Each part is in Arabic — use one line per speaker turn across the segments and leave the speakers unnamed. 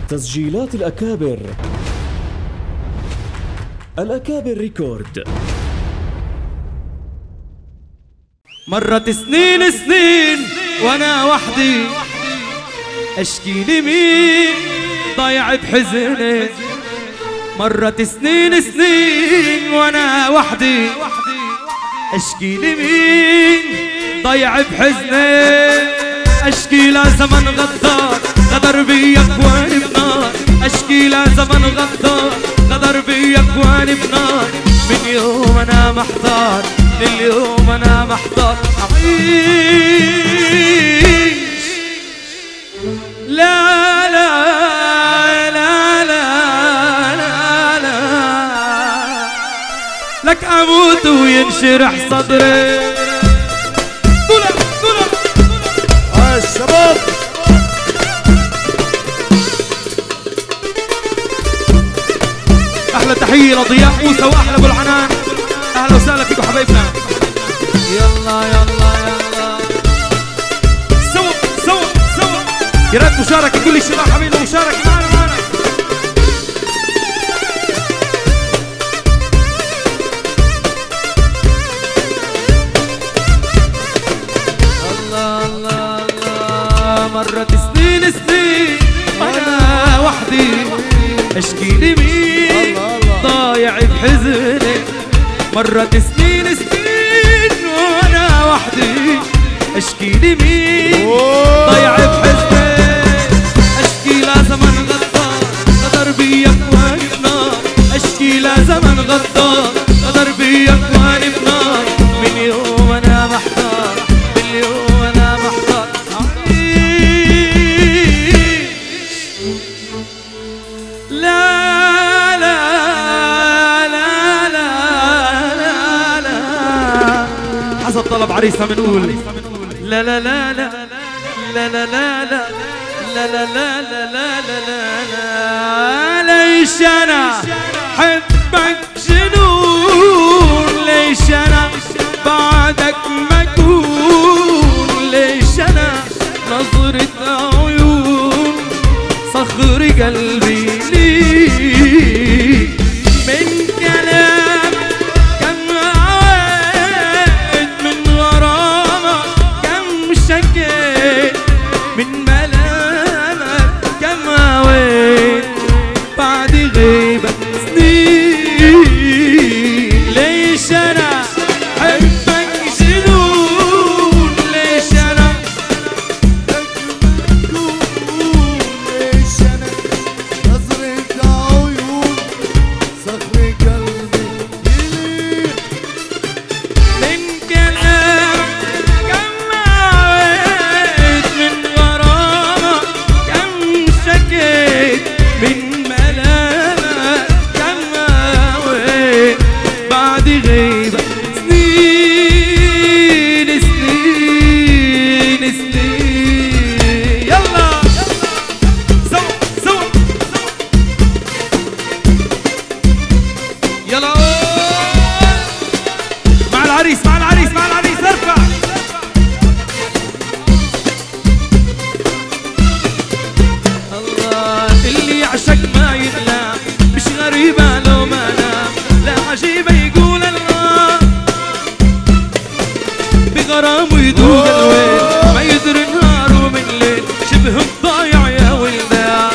تسجيلات الأكابر. الأكابر ريكورد.
مرت سنين وانا وحدي اشكي لمين ضايع بحزني. مرت سنين وانا وحدي اشكي لمين ضايع بحزني. اشكي لزمن غدار غدر بي اكواني بنار. اشكي لزمن غدار غدر بي اكواني بنار. من يوم انا محتار لليوم انا محتار اعيش. لا لا لا لا لا لا لك اموت وينشرح صدري.
الشباب
احلى تحيه لضياء موسى واحلى ابو العنان. اهلا وسهلا فيكم حبايبنا. يلا يلا يلا سوا سوا سوا. يا ريت مشاركه كل الشباب حبايبنا مشاركه معنا. الله الله الله. مرت سنين وانا وحدي اشكي لمين ضايع بحزني. مرت سنين وانا وحدي اشكي لمين ضايع بحزني. اشكي لزمن غدار غدر بي اكواني بنار. اشكي لزمن غدار غدر بي اكواني بنار. من يوم انا محتار باليوم انا محتار لا لا لا لا لا لا. حسب طلب عريسها بنقول لا لا لا لا لا لا لا لا لا لا لا لا لا لا لا. ليش انا حبك جنون. ليش انا بعدك مجنون. ليش انا نظرة عيون صخر قلبي ليك. من كلام كم عويت من غرامك كم شكيت. من ملامك كم عويت بعد غيبك سنين. ليش انا حبك جنون. ليش انا
ليش انا نظرة عيون صخر قلبي يليق.
من كلام كم عويت من غرامك كم شكيت. من ملامك كم عويت بعد غيبك سنين سنين سنين. يلا سوا سوا يلا مع العريس مع العريس مع العريس. ارفع الله. اللي يعشق ما ينام مش غريبة لو ما نام. لا عجيبة يقول الله بغرامه يدوق الويل. ما يدري نهار ومن ليل شبه الضايع يا ولدان.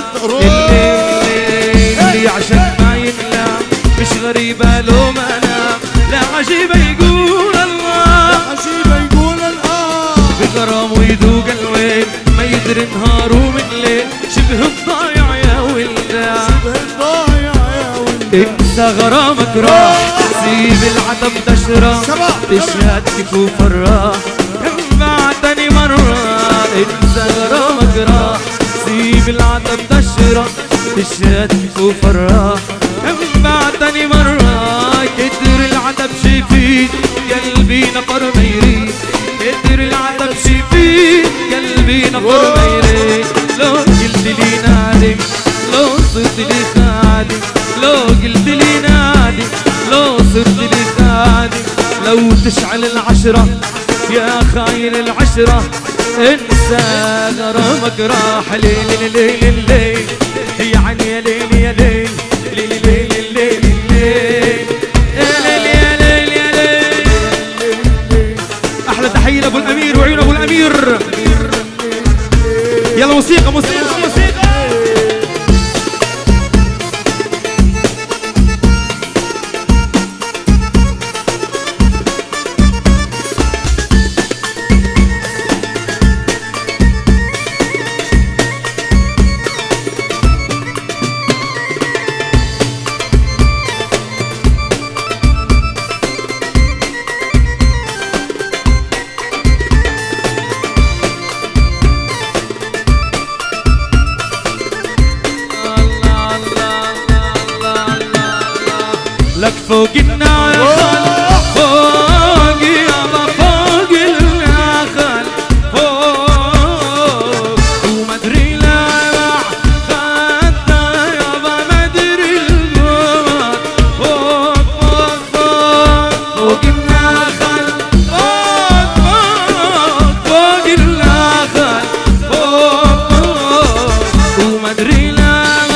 اللي يعشق ما ينام مش غريبة لو ما نام. لا عجيبة يقول الله
عجيبة يقول الآن
بغرامه يدوق الويل. ما يدري نهار ومن ليل شبه الضايع يا ولدان.
ضايع يا ولد.
انسى غرامك راح سيب العتب تشرح تشهد كفوف الراح كم بعتني مرة. انسى غرامك راح سيب العتب تشرح تشهد كفوف الراح كم بعتني مرة. كتر العتب شفيت قلبي نفر ما يريد. كتر العتب شفيت قلبي نفر ما يريد. لو قلت لي نادم لو صرت لي خادم. لو قلت لي نادم لو صرت لي خادم. لو تشعل العشرة يا خاين العشرة انسى غرامك راح ليل ليل ليل. يا ليل يا ليل ليل ليل ليل ليل يا ليل يا ليل يا ليل. احلى تحيه لابو الامير وعيون ابو الامير. يلا موسيقى موسيقى موسيقى. لك فوق النخل فوق يابا فوق النخل فوق وما ادري لا خدنا يابا ما ادري القمر فوق فوق فوق فوق النخل فوق فوق فوق النخل فوق فوق وما ادري لا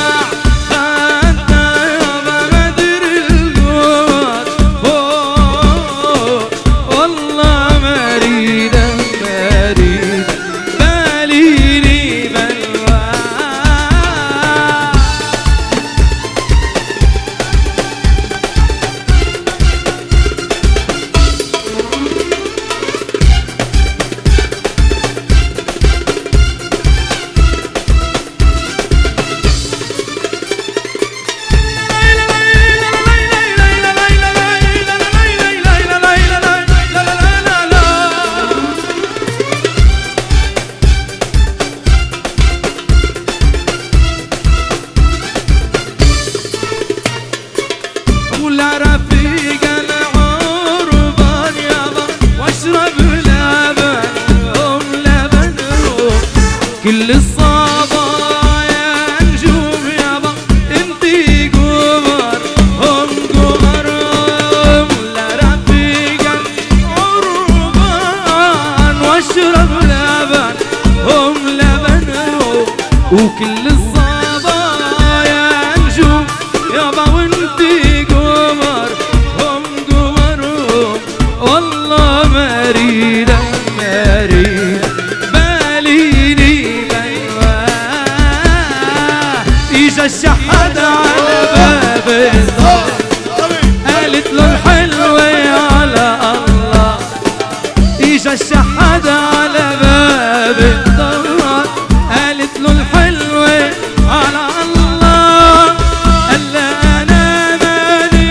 كل الصبايا نجوم يابا انتي قمر هم قمر لا رفيقا عربان واشرب لبن هم لبن وكل الصبايا نجوم يابا وانتي قمر هم قمر والله مريدة مريدة الشحاد على باب الدار قالت له الحلوة على الله. اجا الشحاد على باب الدار قالت له الحلوة على الله. قال انا ماني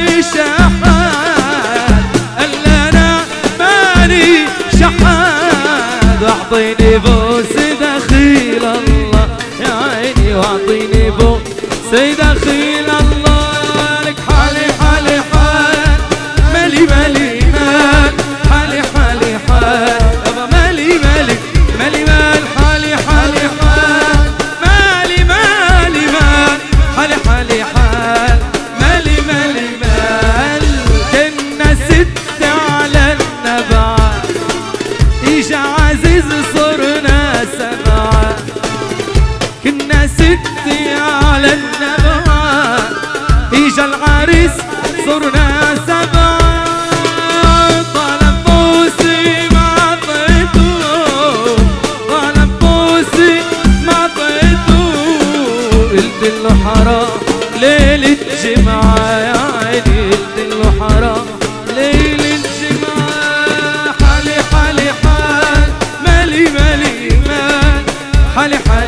شحاد قال انا ماني شحاد واعطيني بوس دخيل الله يا عيني واعطيني بوس سيدة خيل الله. لك حالي حالي حال مالي مالي مال حالي حالي حال يابا مالي مالي مالي مال حالي حالي حال مالي مالي مال حالي حالي حال مالي مالي مال. كنا ست على النبع اجا عزيز صرنا سبعة. كنا ست على النبع اجا العريس صرنا سبعة. طلب بوسي ما عطيته طلب بوسي ما عطيته. قلت له حرام ليلة جمعة يا عيني قلت له حرام ليلة جمعة. حالي حالي حال مالي مالي مال حالي حالي